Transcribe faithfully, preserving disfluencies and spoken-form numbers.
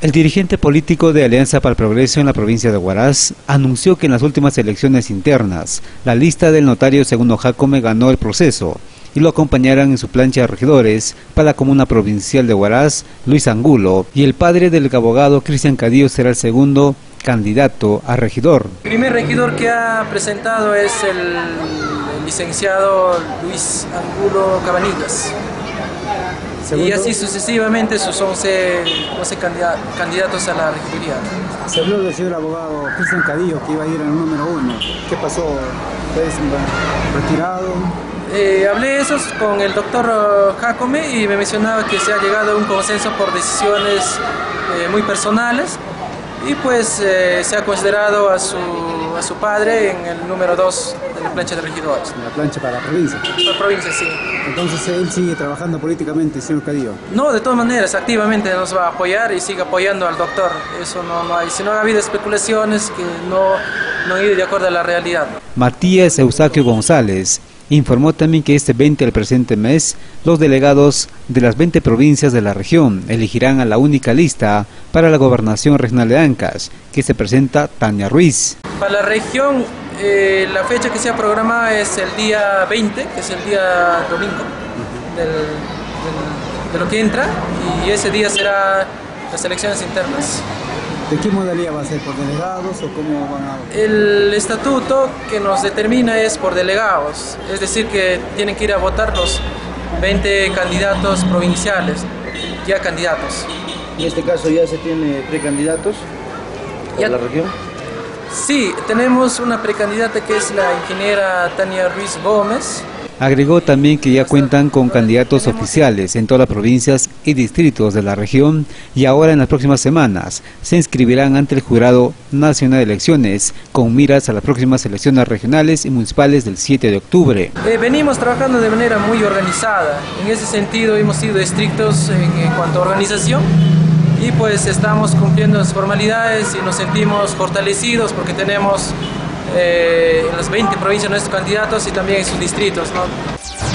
El dirigente político de Alianza para el Progreso en la provincia de Huaraz anunció que en las últimas elecciones internas, la lista del notario Segundo Jácome ganó el proceso y lo acompañarán en su plancha de regidores para la comuna provincial de Huaraz, Luis Angulo, y el padre del abogado Cristian Cadillo será el segundo candidato a regidor. El primer regidor que ha presentado es el, el licenciado Luis Angulo Cabanillas. ¿Segundo? Y así sucesivamente sus once, once candidatos a la regiduría. Se habló del señor abogado Cristian Cadillo que iba a ir al número uno. ¿Qué pasó? ¿Es retirado? Eh, hablé eso con el doctor Jácome y me mencionaba que se ha llegado a un consenso por decisiones eh, muy personales y pues eh, se ha considerado a su, a su padre en el número dos de la plancha de regidores. La plancha para la provincia. Para la provincia, sí. Entonces él sigue trabajando políticamente, señor Cadillo. No, de todas maneras, activamente nos va a apoyar y sigue apoyando al doctor. Eso no, no hay. Si no ha habido especulaciones que no, no han ido de acuerdo a la realidad. Matías Eustaquio González informó también que este veinte del presente mes, los delegados de las veinte provincias de la región elegirán a la única lista para la gobernación regional de Ancash, que se presenta Tania Ruiz. Para la región, eh, la fecha que se ha programado es el día veinte, que es el día domingo del, del, de lo que entra, y ese día será las elecciones internas. ¿De qué modalidad va a ser? ¿Por delegados o cómo van a...? El estatuto que nos determina es por delegados, es decir que tienen que ir a votar los veinte candidatos provinciales, ya candidatos. ¿En este caso ya se tiene precandidatos para la región? Sí, tenemos una precandidata que es la ingeniera Tania Ruiz Gómez. Agregó también que ya cuentan con candidatos oficiales en todas las provincias y distritos de la región y ahora en las próximas semanas se inscribirán ante el Jurado Nacional de Elecciones con miras a las próximas elecciones regionales y municipales del siete de octubre. Eh, venimos trabajando de manera muy organizada, en ese sentido hemos sido estrictos en, en cuanto a organización y pues estamos cumpliendo las formalidades y nos sentimos fortalecidos porque tenemos Eh, en las veinte provincias nuestros candidatos y también en sus distritos, ¿no?